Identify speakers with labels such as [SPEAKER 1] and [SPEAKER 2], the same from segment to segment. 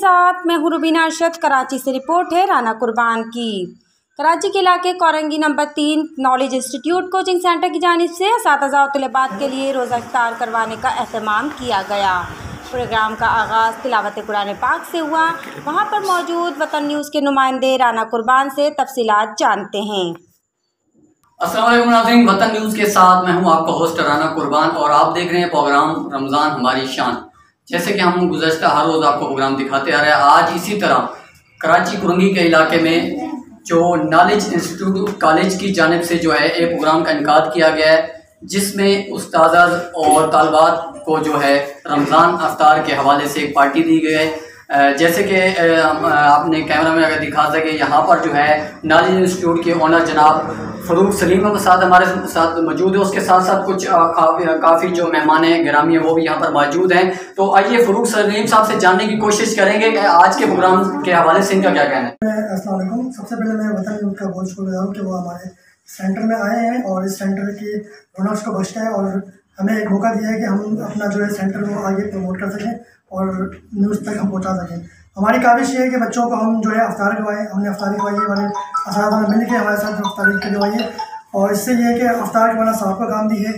[SPEAKER 1] साथ मैं हूं रुबीना अरशद। कराची से रिपोर्ट है राना कुर्बान की। कराची के इलाके Korangi number 3 knowledge institute coaching centre की जानिब से असातिज़ा और तलबात के लिए रोज़ा इफ्तार करवाने का एहतमाम किया गया। प्रोग्राम का आगाज़ तिलावत कुरान पाक से हुआ। वहां पर मौजूद वतन न्यूज़ के नुमाइंदे राना कुर्बान से तफसीलात जानते हैं।
[SPEAKER 2] अस्सलाम वालेकुम नाज़रीन, वतन न्यूज़ के साथ मैं हूं आपका होस्ट राना कुर्बान और आप देख रहे हैं प्रोग्राम रमज़ान हमारी शान। जैसे कि हम गुज़श्ता हर रोज़ आपको प्रोग्राम दिखाते आ रहे हैं, आज इसी तरह कराची कुरंगी के इलाके में जो नॉलेज इंस्टीट्यूट कॉलेज की जानिब से जो है एक प्रोग्राम का इनकाद किया गया है, जिसमें उस्ताद और तालबात को जो है रमज़ान अफ्तार के हवाले से एक पार्टी दी गई है। जैसे कि आपने कैमरा में अगर दिखा सके, यहाँ पर जो है नॉलेज इंस्टीट्यूट के ओनर जनाब फ़रूक सलीम के साथ हमारे साथ मौजूद है। उसके साथ साथ कुछ काफ़ी जो मेहमान हैं गिरामी हैं वो भी यहाँ पर मौजूद हैं। तो आइए फ़रूक सलीम साहब से जानने की कोशिश करेंगे कि आज के प्रोग्राम के हवाले से इनका क्या कहना है।
[SPEAKER 3] अस्सलाम वालेकुम। सबसे पहले मैं वतन न्यूज़ का बहुत शुक्रिया हूँ कि वो हमारे सेंटर में आए हैं और इस सेंटर की ओनर्स को बख्शा है और हमें एक मौका दिया है कि हम अपना जो है सेंटर को आगे प्रमोट कर सकें और न्यूज़ तक हम पहुँचा सकें। हमारी काविश ये है कि बच्चों को हम जो है अफ्तार करवाएँ। हमने अफ्तारी करवाई है, हमारे असातिज़ा ने मिल के हमारे साथ अफ्तारी करवाई है और इससे ये है कि अफ्तार करवाना साहब का काम भी है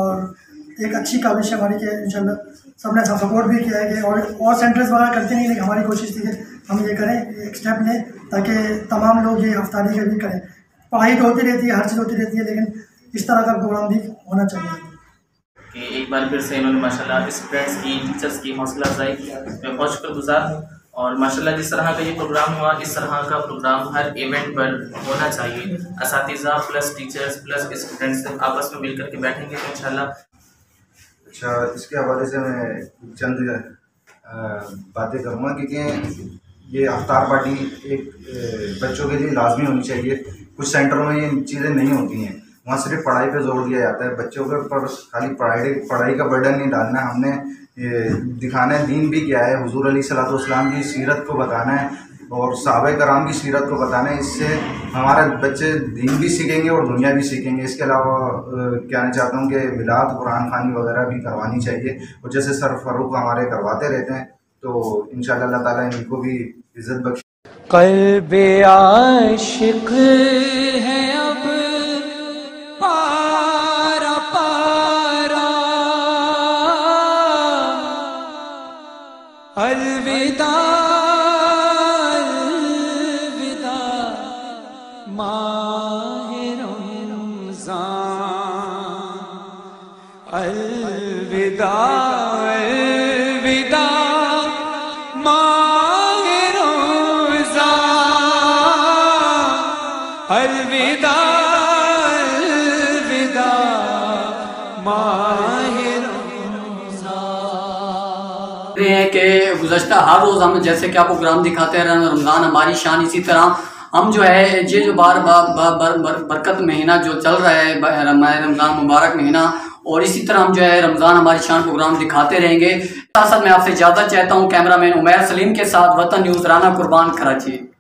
[SPEAKER 3] और एक अच्छी काविश है हमारी कि इंशाल्लाह सबने सपोर्ट भी किया है कि और सेंटर्स वगैरह करते नहीं, लेकिन हमारी कोशिश थी कि हम ये करें, एक स्टेप लें ताकि तमाम लोग ये अफ्तारी का भी करें। पढ़ाई तो होती रहती है, हर चीज़ होती रहती है, लेकिन इस तरह का प्रोग्राम भी होना चाहिए।
[SPEAKER 4] कि एक बार फिर से इन्होंने माशाल्लाह स्टूडेंट्स की, टीचर्स की हौसला अफजाई की, मैं बहुत शुक्रगुजार हूँ। और माशाल्लाह जिस तरह का ये प्रोग्राम हुआ, इस तरह का प्रोग्राम हर इवेंट पर होना चाहिए। असातिज़ा प्लस टीचर्स प्लस स्टूडेंट्स आपस में मिल करके बैठेंगे तो इंशाल्लाह।
[SPEAKER 5] अच्छा, इसके हवाले से मैं चंद बातें करूँगा क्योंकि ये अफ्तार पार्टी एक बच्चों के लिए लाजमी होनी चाहिए। कुछ सेंटरों में ये चीज़ें नहीं होती हैं, वहाँ सिर्फ पढ़ाई पे जोर दिया जाता है। बच्चों के ऊपर खाली पढ़ाई का बर्डन नहीं डालना है, हमने दिखाना है दीन भी क्या है, हुजूर अलैहिस्सलाम की सीरत को बताना है और सहाबा कराम की सीरत को बताना है। इससे हमारे बच्चे दीन भी सीखेंगे और दुनिया भी सीखेंगे। इसके अलावा कहना चाहता हूँ कि मिलाद कुरान खानी वगैरह भी करवानी चाहिए और जैसे सर फ़ारूक हमारे करवाते रहते हैं, तो इंशाअल्लाह अल्लाह ताला इनको भी इज़्ज़त बख्शे।
[SPEAKER 6] क़ल्बे आशिक़ है अब पारा पारा, अलविदा अलविदा माहे रमज़ान, अलविदा अलविदा माहे रमज़ान, अलविदा अलविदा माहे
[SPEAKER 2] हैं कि गुज़श्ता हर रोज़ हम जैसे कि आप प्रोग्राम दिखाते हैं रमज़ान हमारी शान, इसी तरह हम जो है ये जो बरकत महीना जो चल रहा है रमज़ान मुबारक महीना, और इसी तरह हम जो है रमज़ान हमारी शान प्रोग्राम दिखाते रहेंगे। साथ साथ मैं आपसे इजाज़त चाहता हूँ। कैमरामैन उमैर सलीम के साथ वतन न्यूज़ राना कुर्बान, कराची।